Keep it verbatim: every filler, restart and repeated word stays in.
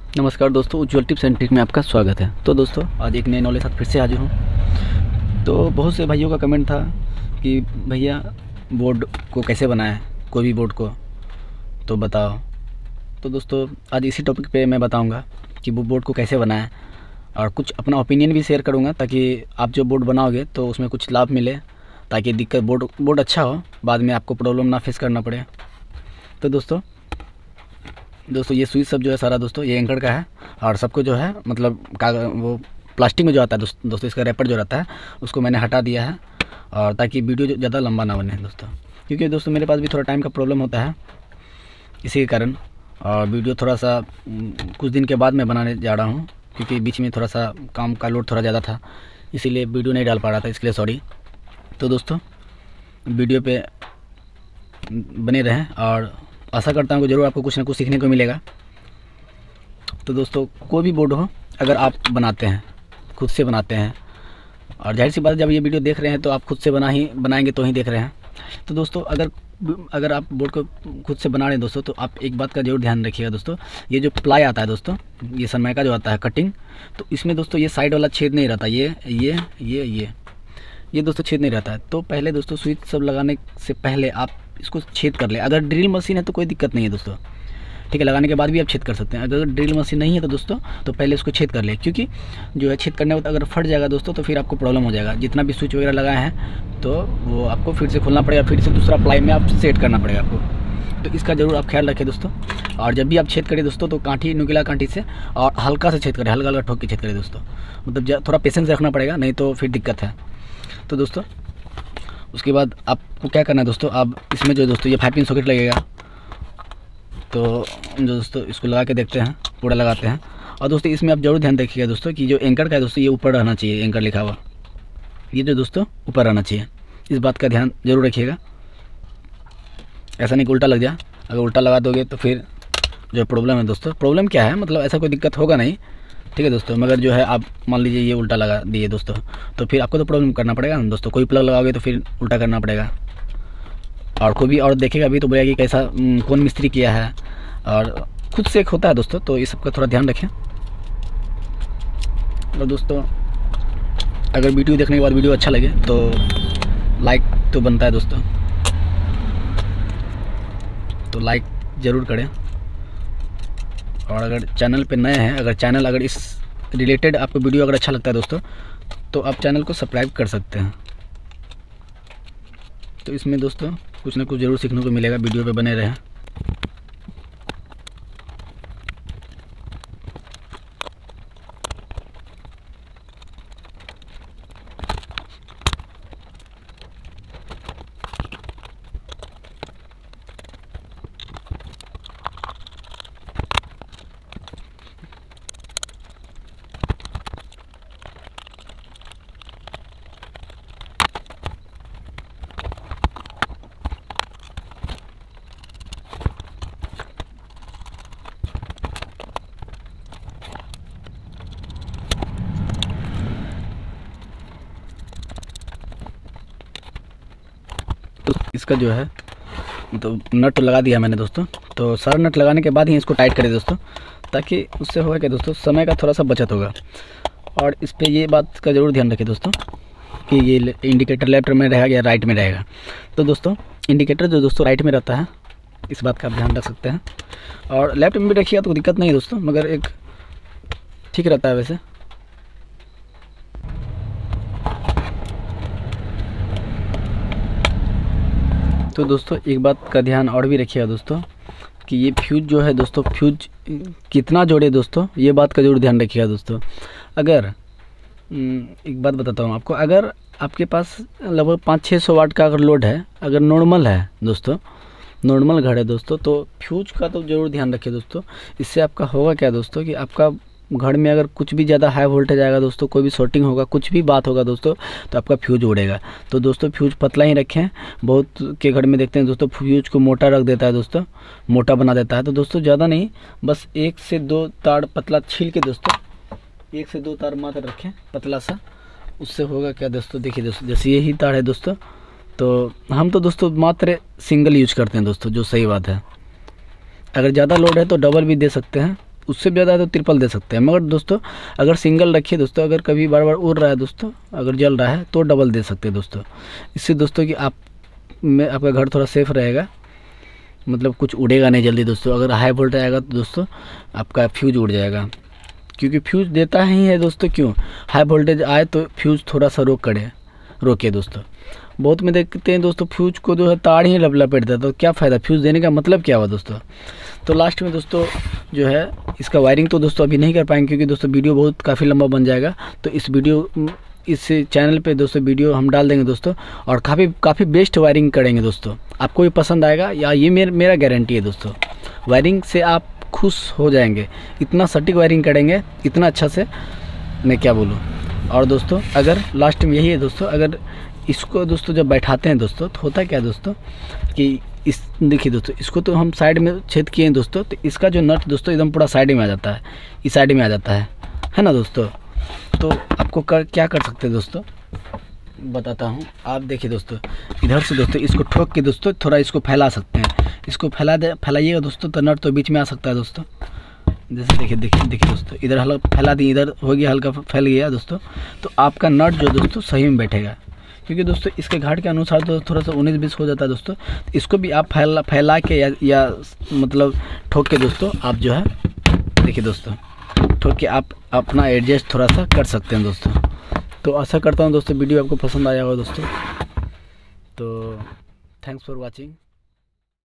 नमस्कार दोस्तों, उज्ज्वल tips and trick में आपका स्वागत है। तो दोस्तों, आज एक नए नॉलेज साथ फिर से हाजिर हूँ। तो बहुत से भाइयों का कमेंट था कि भैया बोर्ड को कैसे बनाएं, कोई भी बोर्ड को तो बताओ। तो दोस्तों, आज इसी टॉपिक पे मैं बताऊंगा कि वो बोर्ड को कैसे बनाएं और कुछ अपना ओपिनियन भी शेयर करूंगा, ताकि आप जो बोर्ड बनाओगे तो उसमें कुछ लाभ मिले, ताकि दिक्कत बोर्ड बोर्ड अच्छा हो, बाद में आपको प्रॉब्लम ना फेस करना पड़े। तो दोस्तों दोस्तों ये स्विच सब जो है सारा दोस्तों ये एंकर का है, और सबको जो है मतलब कागज वो प्लास्टिक में जो आता है दोस्त, दोस्तों इसका रैपर जो रहता है उसको मैंने हटा दिया है, और ताकि वीडियो ज़्यादा लंबा ना बने दोस्तों, क्योंकि दोस्तों मेरे पास भी थोड़ा टाइम का प्रॉब्लम होता है इसी के कारण, और वीडियो थोड़ा सा कुछ दिन के बाद मैं बनाने जा रहा हूँ, क्योंकि बीच में थोड़ा सा काम का लोड थोड़ा ज़्यादा था, इसीलिए वीडियो नहीं डाल पा रहा था, इसलिए सॉरी। तो दोस्तों वीडियो पे बने रहें और आशा करता हूँ कि ज़रूर आपको कुछ ना कुछ सीखने को मिलेगा। तो दोस्तों कोई भी बोर्ड हो, अगर आप बनाते हैं, खुद से बनाते हैं, और जाहिर सी बात जब ये वीडियो देख रहे हैं तो आप खुद से बना ही बनाएंगे तो ही देख रहे हैं। तो दोस्तों अगर अगर आप बोर्ड को खुद से बना रहे हैं दोस्तों, तो आप एक बात का जरूर ध्यान रखिएगा दोस्तों, ये जो प्लाई आता है दोस्तों, ये सनमाइका जो आता है कटिंग, तो इसमें दोस्तों ये साइड वाला छेद नहीं रहता, ये ये ये ये ये दोस्तों छेद नहीं रहता है। तो पहले दोस्तों स्विच सब लगाने से पहले आप इसको छेद कर ले। अगर ड्रिल मशीन है तो कोई दिक्कत नहीं है दोस्तों, ठीक है, लगाने के बाद भी आप छेद कर सकते हैं। अगर ड्रिल मशीन नहीं है तो दोस्तों तो पहले इसको छेद कर ले, क्योंकि जो है छेद करने के बाद अगर फट जाएगा दोस्तों तो फिर आपको प्रॉब्लम हो जाएगा। जितना भी स्विच वगैरह लगाए हैं तो वो आपको फिर से खोलना पड़ेगा, फिर से दूसरा प्लाई में आप सेट करना पड़ेगा आपको। तो इसका ज़रूर आप ख्याल रखें दोस्तों। और जब भी आप छेद करें दोस्तों तो कांठी नुकीला कांठी से और हल्का से छेद करें, हल्का हल्का ठोक के छेद करें दोस्तों, मतलब थोड़ा पेशेंस रखना पड़ेगा, नहीं तो फिर दिक्कत है। तो दोस्तों उसके बाद आपको क्या करना है दोस्तों, आप इसमें जो दोस्तों ये फाइव पिन सॉकेट लगेगा, तो जो दोस्तों इसको लगा के देखते हैं, पूरा लगाते हैं। और दोस्तों इसमें आप जरूर ध्यान रखिएगा दोस्तों कि जो एंकर का है दोस्तों ये ऊपर रहना चाहिए, एंकर लिखा हुआ ये जो दोस्तों ऊपर रहना चाहिए, इस बात का ध्यान जरूर रखिएगा। ऐसा नहीं कि उल्टा लग जाए, अगर उल्टा लगा दोगे तो फिर जो प्रॉब्लम है दोस्तों, प्रॉब्लम क्या है मतलब ऐसा कोई दिक्कत होगा नहीं, ठीक है दोस्तों, मगर जो है आप मान लीजिए ये उल्टा लगा दिए दोस्तों, तो फिर आपको तो प्रॉब्लम करना पड़ेगा ना दोस्तों। कोई प्लग लगाओगे तो फिर उल्टा करना पड़ेगा, और कोई भी और देखेगा भी तो बोलेगा कि कैसा कौन मिस्त्री किया है, और खुद से एक होता है दोस्तों। तो ये सब का थोड़ा ध्यान रखें। और दोस्तों अगर वीडियो देखने के बाद वीडियो अच्छा लगे तो लाइक तो बनता है दोस्तों, तो लाइक ज़रूर करें। और अगर चैनल पे नए हैं, अगर चैनल अगर इस रिलेटेड आपको वीडियो अगर अच्छा लगता है दोस्तों, तो आप चैनल को सब्सक्राइब कर सकते हैं। तो इसमें दोस्तों कुछ ना कुछ ज़रूर सीखने को मिलेगा, वीडियो पे बने रहें। तो इसका जो है तो नट लगा दिया मैंने दोस्तों। तो सारा नट लगाने के बाद ही इसको टाइट करें दोस्तों, ताकि उससे होगा कि दोस्तों समय का थोड़ा सा बचत होगा। और इस पर ये बात का ज़रूर ध्यान रखें दोस्तों कि ये इंडिकेटर लेफ्ट में रहेगा या राइट में रहेगा। तो दोस्तों इंडिकेटर जो दोस्तों राइट में रहता है, इस बात का आप ध्यान रख सकते हैं, और लेफ्ट में भी रखिएगा तो दिक्कत नहीं है दोस्तों, मगर एक ठीक रहता है वैसे। तो दोस्तों एक बात का ध्यान और भी रखिएगा दोस्तों कि ये फ्यूज जो है दोस्तों, फ्यूज कितना जोड़े दोस्तों, ये बात का जरूर ध्यान रखिएगा दोस्तों। अगर एक बात बताता हूँ आपको, अगर आपके पास लगभग पाँच छः सौ वाट का अगर लोड है, अगर नॉर्मल है दोस्तों, नॉर्मल घर है दोस्तों, तो फ्यूज का तो ज़रूर ध्यान रखिए दोस्तों। इससे आपका होगा क्या दोस्तों कि आपका घर में अगर कुछ भी ज़्यादा हाई वोल्टेज आएगा दोस्तों, कोई भी शॉर्टिंग होगा, कुछ भी बात होगा दोस्तों, तो आपका फ्यूज उड़ेगा। तो दोस्तों फ्यूज पतला ही रखें। बहुत के घर में देखते हैं दोस्तों फ्यूज को मोटा रख देता है दोस्तों, मोटा बना देता है। तो दोस्तों ज़्यादा नहीं, बस एक से दो तार पतला छील के दोस्तों, एक से दो तार मात्र रखें पतला सा। उससे होगा क्या दोस्तों, देखिए दोस्तों जैसे यही तार है दोस्तों, तो हम तो दोस्तों मात्र सिंगल यूज करते हैं दोस्तों, जो सही बात है। अगर ज़्यादा लोड है तो डबल भी दे सकते हैं, उससे ज़्यादा है तो ट्रिपल दे सकते हैं। मगर दोस्तों अगर सिंगल रखिए दोस्तों, अगर कभी बार बार उड़ रहा है दोस्तों, अगर जल रहा है तो डबल दे सकते हैं दोस्तों। इससे दोस्तों कि आप में आपका घर थोड़ा सेफ रहेगा, मतलब कुछ उड़ेगा नहीं जल्दी दोस्तों। अगर हाई वोल्टेज आएगा तो दोस्तों आपका फ्यूज़ उड़ जाएगा, क्योंकि फ्यूज़ देता ही है दोस्तों। क्यों हाई वोल्टेज आए तो फ्यूज़ थोड़ा सा रोक करे रोके दोस्तों। बहुत में देखते हैं दोस्तों फ्यूज को जो है तार ही लब लपेट देता है, तो क्या फ़ायदा, फ्यूज़ देने का मतलब क्या हुआ दोस्तों। तो लास्ट में दोस्तों जो है इसका वायरिंग तो दोस्तों अभी नहीं कर पाएंगे, क्योंकि दोस्तों वीडियो बहुत काफ़ी लंबा बन जाएगा। तो इस वीडियो इस चैनल पे दोस्तों वीडियो हम डाल देंगे दोस्तों, और काफ़ी काफ़ी बेस्ट वायरिंग करेंगे दोस्तों। आपको भी पसंद आएगा, या ये मेर, मेरा गारंटी है दोस्तों। वायरिंग से आप खुश हो जाएंगे, इतना सटीक वायरिंग करेंगे, इतना अच्छा से मैं क्या बोलूँ। और दोस्तों अगर लास्ट में यही है दोस्तों, अगर इसको दोस्तों जब बैठाते हैं दोस्तों तो होता क्या दोस्तों कि इस देखिए दोस्तों, इसको तो हम साइड में छेद किए हैं दोस्तों, तो इसका जो नट दोस्तों एकदम पूरा साइड में आ जाता है, इस साइड में आ जाता है है ना दोस्तों। तो आपको कर क्या कर सकते हैं दोस्तों, बताता हूँ। आप देखिए दोस्तों, इधर से दोस्तों इसको ठोक के दोस्तों थोड़ा इसको फैला सकते हैं। इसको फैला दे फैलाइएगा दोस्तों, तो नट तो बीच में आ सकता है दोस्तों। जैसे देखिए देखिए देखिए दोस्तों, इधर हल्का फैला दिए, इधर हो गया हल्का फैल गया दोस्तों, तो आपका नट जो दोस्तों सही में बैठेगा। क्योंकि दोस्तों इसके घाट के अनुसार तो थोड़ा सा उन्नीस बीस हो जाता है दोस्तों। इसको भी आप फैला फैला के या, या मतलब ठोक के दोस्तों आप जो है देखिए दोस्तों ठोक के आप अपना एडजस्ट थोड़ा सा कर सकते हैं दोस्तों। तो आशा करता हूँ दोस्तों वीडियो आपको पसंद आया होगा दोस्तों। तो थैंक्स फॉर वॉचिंग।